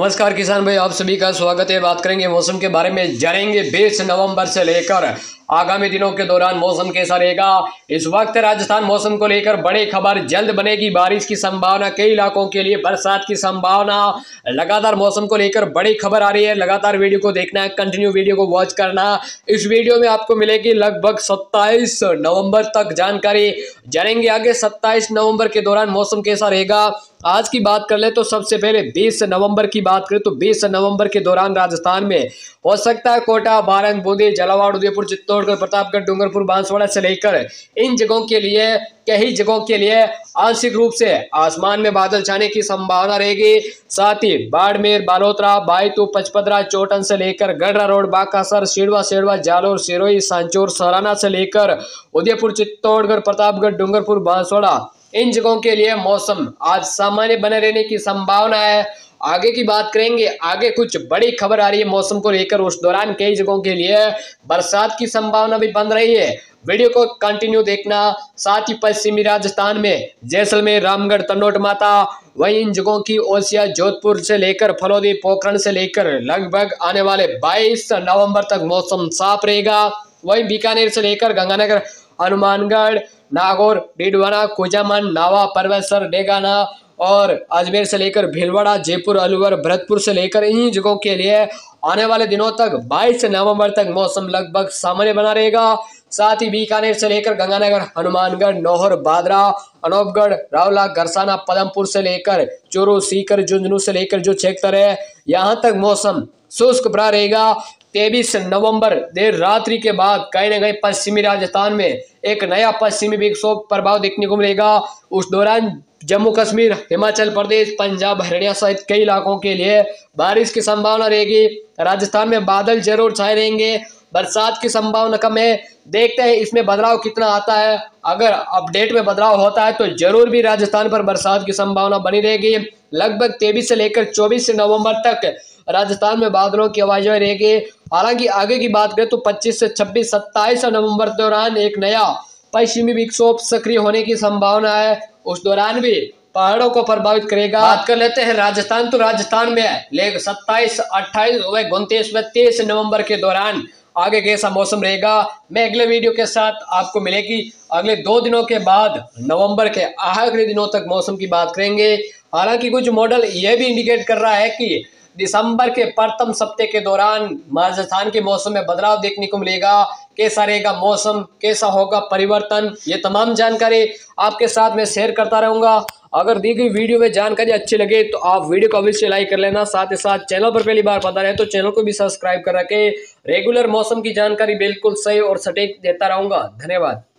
नमस्कार किसान भाई, आप सभी का स्वागत है। बात करेंगे मौसम के बारे में, जानेंगे 20 नवंबर से लेकर आगामी दिनों के दौरान मौसम कैसा रहेगा। इस वक्त राजस्थान मौसम को लेकर बड़ी खबर, जल्द बनेगी बारिश की संभावना, कई इलाकों के लिए बरसात की संभावना। लगातार मौसम को लेकर बड़ी खबर आ रही है, लगातार वीडियो को देखना है, कंटिन्यू वीडियो को वॉच करना। इस वीडियो में आपको मिलेगी लगभग 27 नवंबर तक जानकारी। जानेंगे आगे 27 नवंबर के दौरान मौसम कैसा रहेगा। आज की बात कर ले तो सबसे पहले 20 नवंबर की बात करें तो 20 नवंबर के दौरान राजस्थान में हो सकता है कोटा, बारंग, बूंदी, झालावाड़, उदयपुर, चित्तौड़गढ़, प्रतापगढ़, डूंगरपुर, बांसवाड़ा से लेकर इन जगहों के लिए, कई जगहों के लिए आंशिक रूप से आसमान में बादल छाने की संभावना रहेगी। साथ ही बाड़मेर, बालोतरा, बायतू, पचपदरा, चोटन से लेकर गढ़रा रोड, बाकासर, सिड़वा, सेड़वा, जालोर, सिरोही, सांचौर, सराना से लेकर उदयपुर, चित्तौड़गढ़, प्रतापगढ़, डूंगरपुर, बांसवाड़ा, इन जगहों के लिए मौसम आज सामान्य बने रहने की संभावना है। आगे की बात करेंगे, आगे कुछ बड़ी खबर आ रही है मौसम को लेकर। उस दौरान कई जगहों के लिए बरसात की संभावना भी बन रही है। वीडियो को कंटिन्यू देखना। साथ ही पश्चिमी राजस्थान में जैसलमेर, रामगढ़, तनोट माता, वहीं इन जगहों की ओसिया, जोधपुर से लेकर फलोदी, पोखरण से लेकर लगभग आने वाले 22 नवंबर तक मौसम साफ रहेगा। वहीं बीकानेर से लेकर गंगानगर, हनुमानगढ़, नागौर, डीडवाना, कुजामन, नावा, परवेसर, डेगाना और अजमेर से लेकर भीलवाड़ा, जयपुर, अलवर, भरतपुर से लेकर इन जगहों के लिए आने वाले दिनों तक 22 नवंबर तक मौसम लगभग सामान्य बना रहेगा। साथ ही बीकानेर से लेकर गंगानगर, हनुमानगढ़, नौहर, बादरा, अनूपगढ़, रावला, गरसाना, पदमपुर से लेकर चूरू, सीकर, झुंझुनू से लेकर जो क्षेत्र है यहाँ तक मौसम शुष्क भरा रहेगा। 23 नवंबर देर रात्रि के बाद कहीं न कहीं पश्चिमी राजस्थान में एक नया पश्चिमी विक्षोभ प्रभाव देखने को मिलेगा। उस दौरान जम्मू कश्मीर, हिमाचल प्रदेश, पंजाब, हरियाणा सहित कई इलाकों के लिए बारिश की संभावना रहेगी। राजस्थान में बादल जरूर छाए रहेंगे, बरसात की संभावना कम है। देखते हैं इसमें बदलाव कितना आता है। अगर अपडेट में बदलाव होता है तो जरूर भी राजस्थान पर बरसात की संभावना बनी रहेगी। लगभग 23 से लेकर 24 नवंबर तक राजस्थान में बादलों की आवाजाही रहेगी। हालांकि आगे की बात करें तो 25 से 26, 27 नवंबर दौरान एक नया पश्चिमी विक्षोभ सक्रिय होने की संभावना है। उस दौरान भी पहाड़ों को प्रभावित करेगा। बात कर लेते हैं राजस्थान, तो राजस्थान में लेकिन 27, 28 व 29 व 23 नवंबर के दौरान आगे कैसा मौसम रहेगा, मैं अगले वीडियो के साथ आपको मिलेगी। अगले 2 दिनों के बाद नवंबर के आखिरी दिनों तक मौसम की बात करेंगे। हालांकि कुछ मॉडल यह भी इंडिकेट कर रहा है कि दिसंबर के प्रथम सप्ताह के दौरान राजस्थान के मौसम में बदलाव देखने को मिलेगा। कैसा रहेगा मौसम, कैसा होगा परिवर्तन, ये तमाम जानकारी आपके साथ में शेयर करता रहूंगा। अगर दी गई वीडियो में जानकारी अच्छी लगे तो आप वीडियो को अवश्य लाइक कर लेना। साथ ही साथ चैनल पर पहली बार पता रहे तो चैनल को भी सब्सक्राइब कर रखें। रेगुलर मौसम की जानकारी बिल्कुल सही और सटीक देता रहूंगा। धन्यवाद।